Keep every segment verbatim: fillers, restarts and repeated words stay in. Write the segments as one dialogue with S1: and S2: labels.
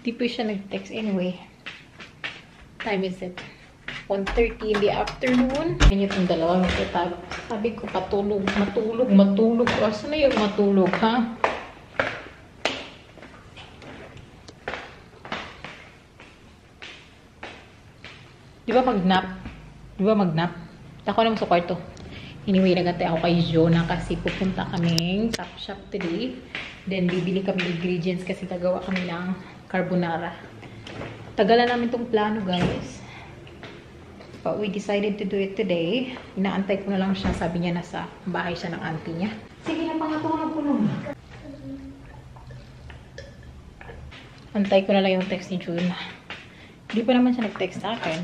S1: Di pa siya nag-text anyway. Time is it? one thirty in the afternoon. Ganyan itong dalawang ito. Sabi ko, patulog, matulog, matulog. Asa na yung matulog, ha? Di ba mag-nap? Di ba mag-nap? Ako naman sa kwarto. Anyway, nagantay ako kay Jonah kasi pupunta kaming Top Shop today. Then, bibili kami ingredients kasi gagawa kami ng carbonara. Tagalan namin tong plano, guys. But we decided to do it today. Inaantay ko na lang siya. Sabi niya nasa bahay siya ng auntie niya. Sige na, pangatulog ko naman. Antay ko na lang yung text ni Jonah. Hindi pa naman siya nag-text sa akin.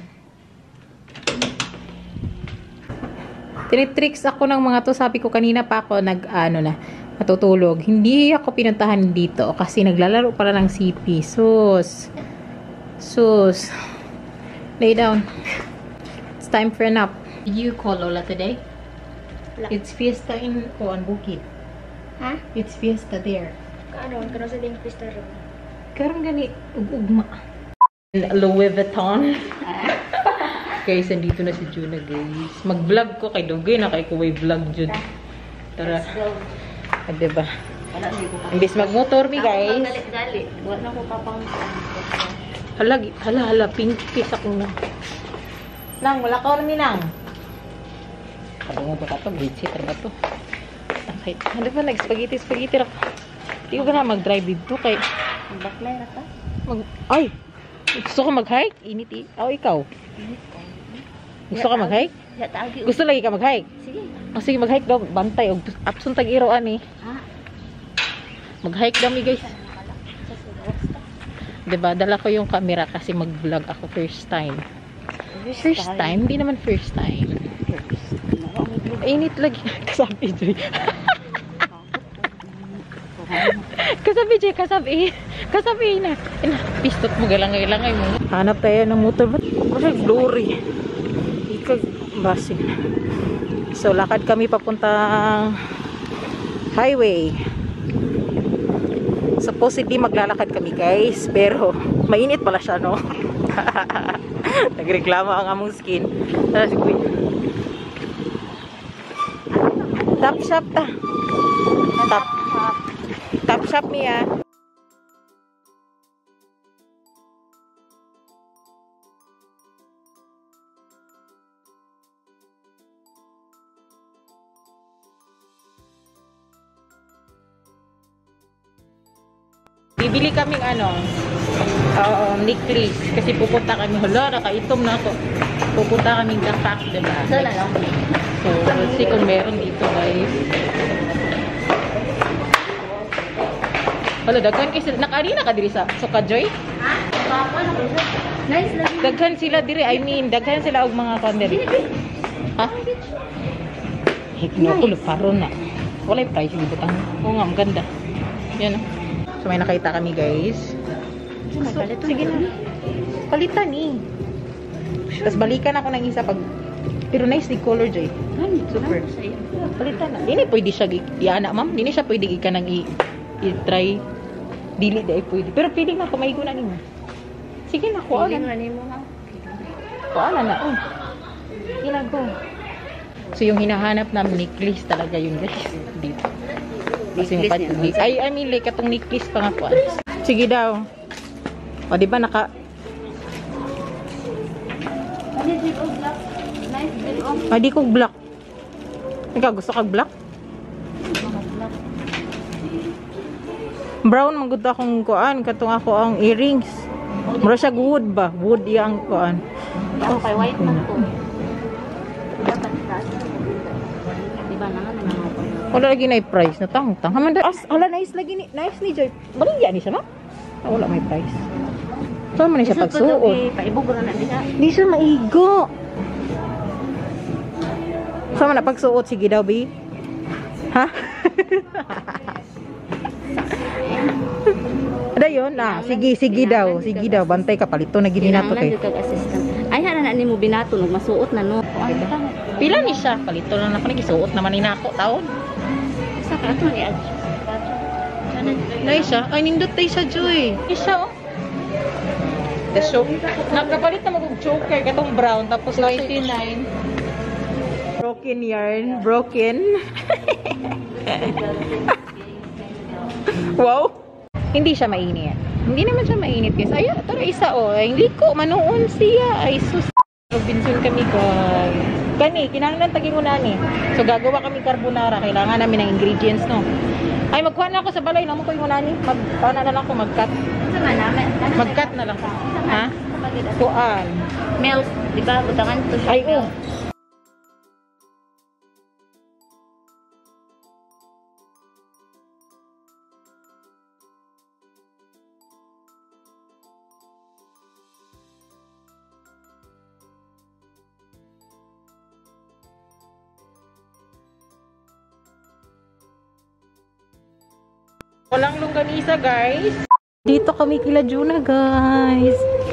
S1: Tinitricks ako ng mga to. Sabi ko kanina pa ako nag, ano na, matutulog. Hindi ako pinuntahan dito kasi naglalaro pala ng C P. Sus. Sus. Lay down. It's time for a nap. Did you call Lola today?
S2: Wala.
S1: It's fiesta in Kuan Bukid.
S2: Ha?
S1: It's fiesta there.
S2: Karon, karon sa ding pista ron.
S1: Karon gani ug-ugma. Louis Vuitton. Guys, andito na si Juna, guys. Mag-vlog ko kay Dugay na kay kuway vlog jud. Tara.
S2: Let's go.
S1: Ah, diba?
S2: Wala ni ko pa.
S1: Imbis mag-motor mi, guys.
S2: Dali-dali. Wala ko papang.
S1: Hala, hala, hala, pink face ako na. Nang, wala ka namin nang. Kadungo ba ka to? Grade sitter ba to? Okay. Ano ba, nag-spaghetti-spaghetti ako. Hindi ko na mag-drive dito kay...
S2: Baklay ra ka?
S1: Mag... Ay! Gusto ko mag-hike? Init eh. Oh, ikaw? Gusto ka mag-hike? Gusto lagi ka mag-hike?
S2: Sige.
S1: Oh, sige, mag-hike daw. Bantay. O, apsun tag-iroan eh.
S2: Ha?
S1: Mag-hike daw mi, guys. Diba? Dala ko yung camera kasi mag-vlog ako first time. First time? Hindi naman first time. Init lagi. Kasabi, Joy. Kasabi, Joy. Kasabi. Kasabi na. Pistot mo. Galangay-langay mo. Hanap tayo ng motor. Ba't glory? Ikag basing. So, lakad kami papuntang highway. Supposedly maglalakad kami, guys. Pero, mainit pala siya, no? Nagreklamo ang among skin. Top shop ta. Top. Top shop niya. Bibili kaming ano, uh, necklace kasi pupunta kami. Hala, nakaitom na ako. Pupunta kaming Gapak, diba?
S2: Sana lang.
S1: So, let's see kung meron dito, guys. Hala, daghan kasi nakari na ka diri sa Suka Joy?
S2: Ha? Papa na ko. Nice lagi.
S1: Daghan sila diri, I mean, daghan sila og mga kandel. Ha? Higno ko luparon na. Wala yung price dito tang. Oo nga, ang ganda. Yan, oh. So, may nakita kami, guys. So, sige na. Palitan eh. Tapos balikan ako ng isa pag... Pero nice the color, Joy. Super. Palitan na. Hindi pwede siya i-ana, ma'am. Hindi siya pwede ka nang i-try. Dili dahil pwede. Pero feeling na kumaigo na niyo. Sige na, kuha na. Kuha na na. Oh. Ilago. So, yung hinahanap namin necklace talaga yun, guys. Dito. Kasi necklace ay, I mean, like, katong necklace pa nga po. Sige daw. O, diba, naka... Ah, di ko black. Ikaw, gusto kag black? Brown, magod akong kuan. Katong ako ang earrings. Mura siya wood ba? Wood yung kuan.
S2: Ako kay white man ko. Diba naman naman ako.
S1: Wala lagi na yung price na tang-tang. Haman da, as, ala, nice lagi ni, nice ni Joy. Baligya ni siya, no? Ah, wala may price. Saan man siya pagsuot?
S2: Paibog na na diha.
S1: Di siya maigo. Saan man na pagsuot? Sige daw, B. Ha? Ada yun, na. Sige, sige daw. Sige daw. Bantay ka, palito na gini nato kay.
S2: Ay, hana na ni mo binato, masuot na, no?
S1: Pila ni siya? Palito na na nagisuot naman ni nako taon.
S2: Sa kato ni Ad.
S1: Nay siya. Ay, nindot tayo siya, Joy. Ay siya, oh. The soap. Nagkapalit na mag choker katong brown tapos ninety-nine. Broken yarn, broken. Wow. Hindi siya mainit. Hindi naman siya mainit guys. Ay, tara isa oh. Ay, liko manoon siya. Ay sus. Robinson kami guys. Kani, kinahanglan tagi mo na ni. So gagawa kami carbonara. Kailangan namin ng ingredients no. Ay magkuha na ako sa balay, namo ko yung nani. Mag paano na lang ako mag-cut. Mag-cut na lang. Ha? Kuan.
S2: Milk, di ba? Butangan to siya.
S1: Ay oh. Walang longganisa, guys. Dito kami kila Juna, guys.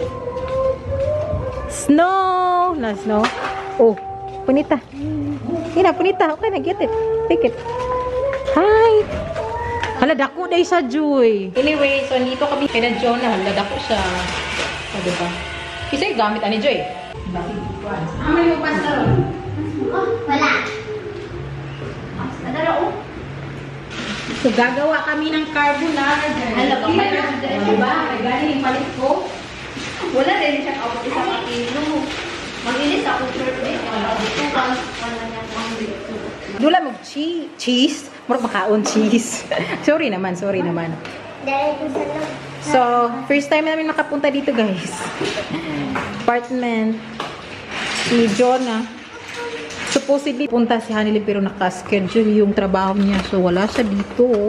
S1: Snow! Na snow. Oh, punita. Hina, punita. Okay na, get it. Take it. Hi! Hala, dako day sa Joy. Anyway, so dito kami kila Juna. Hala, dako siya. O, diba? Isa yung gamit, ani Joy? Ah, may mo pa sa ron?
S3: Oh, wala. Madara, oh.
S1: So, gagawa kami ng carbonara.
S2: Hala, ba?
S1: Diba? Ay, galing yung palit ko.
S2: Wala rin siya ako isa kapilo. Mag-ilis ako shirt eh. Wala dito. Wala niya ang dito.
S1: Dula mo cheese. Cheese? Murag makaon cheese. Sorry naman, sorry naman.
S3: Dahil ko sa loob.
S1: So, first time namin nakapunta dito, guys. Apartment. Si Jonah. Supposedly, punta si Hanilin pero naka-schedule yung trabaho niya. So, wala siya dito.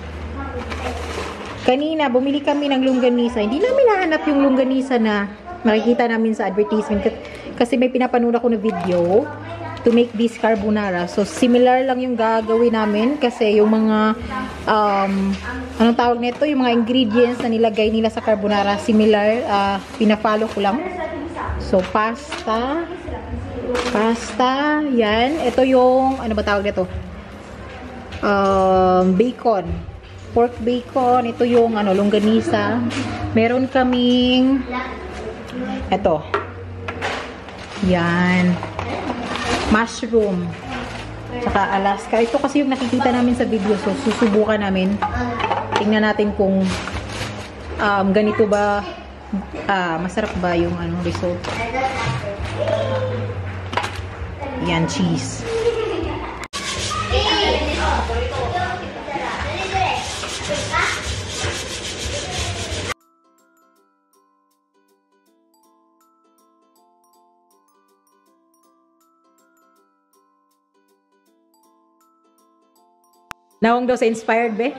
S1: Kanina, bumili kami ng longganisa. Hindi namin nahanap yung longganisa na makikita namin sa advertisement. Kasi may pinapanood ako na video to make this carbonara. So, similar lang yung gagawin namin. Kasi yung mga, um, anong tawag nito? Yung mga ingredients na nilagay nila sa carbonara, similar. Uh, pinafollow ko lang. So, pasta. Pasta, yan. Ito yung, ano ba tawag nito? Um, bacon. Pork bacon. Ito yung, ano, longganisa. Meron kaming, ito. Yan. Mushroom. Tsaka Alaska. Ito kasi yung nakikita namin sa video. So, susubukan namin. Tingnan natin kung um, ganito ba, ah, masarap ba yung, ano, result. Yan, cheese. Nawang daw sa inspired, be?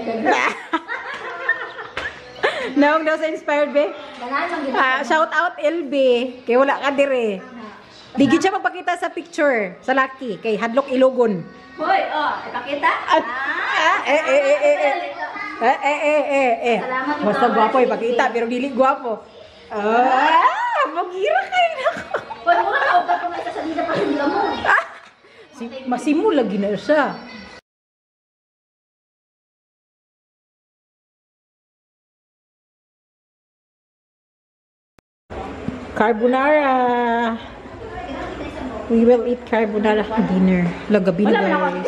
S1: Nawang daw sa inspired, be? Ah, shout out, L B. Kaya wala ka dire. Digit siya magpakita sa picture sa Lucky kay Hadlok Ilogon.
S2: Hoy, oh, ipakita.
S1: Ah, eh, eh, eh, eh, eh. Eh, eh, eh, eh, eh. Basta gwapo, ipakita, pero dili gwapo. Ah, magira kayo na ako.
S2: Pwede mo na kaugat kung ito sa dito pa rin mo.
S1: Ah, si, masimu lagi na siya. Carbonara. We will eat carbonara dinner. Lagabi na, guys.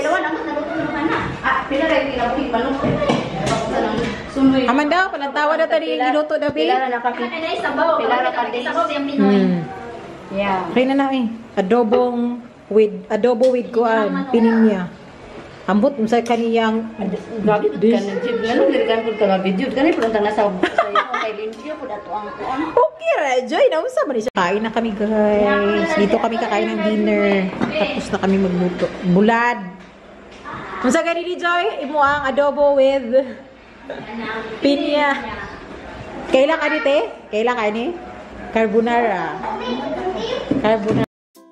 S1: Amanda, palantawa na tayo yung ginuto na, babe.
S2: Pilara nakakita. Pilara sabaw yung Pinoy.
S1: Hmm.
S2: Yeah.
S1: Kaya na na eh. Adobong with, adobo with kuan, pininya. Ambot, sa kaniyang
S2: Grabe, kanin chip. Ganun, nilikan po ka video. Kanin po lang nasa sayo. Kay limpyo po dato ang kuan.
S1: okay, Rejoy. Nausa man siya. Kain na kami, guys. Dito kami kakain ng dinner. Tapos na kami magluto. Bulad. Kung sa ganini, Joy, imo ang adobo with pinya. Kailan ka nite? Kailan ka ni? Carbonara. Carbonara.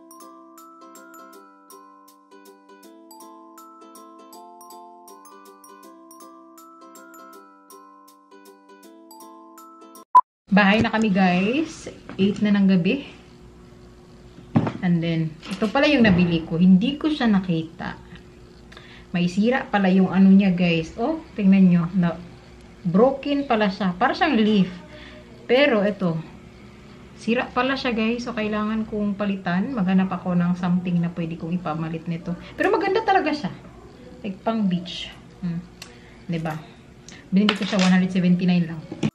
S1: Bahay na kami, guys. eight na ng gabi. And then, ito pala yung nabili ko. Hindi ko siya nakita. May sira pala yung ano niya, guys. Oh, tingnan nyo. Na, broken pala siya. Para siyang leaf. Pero, ito. Sira pala siya guys. So, kailangan kong palitan. Maghanap ako ng something na pwede kong ipamalit nito. Pero maganda talaga siya. Like pang beach. Hmm. Diba? Binili ko siya one seventy-nine lang.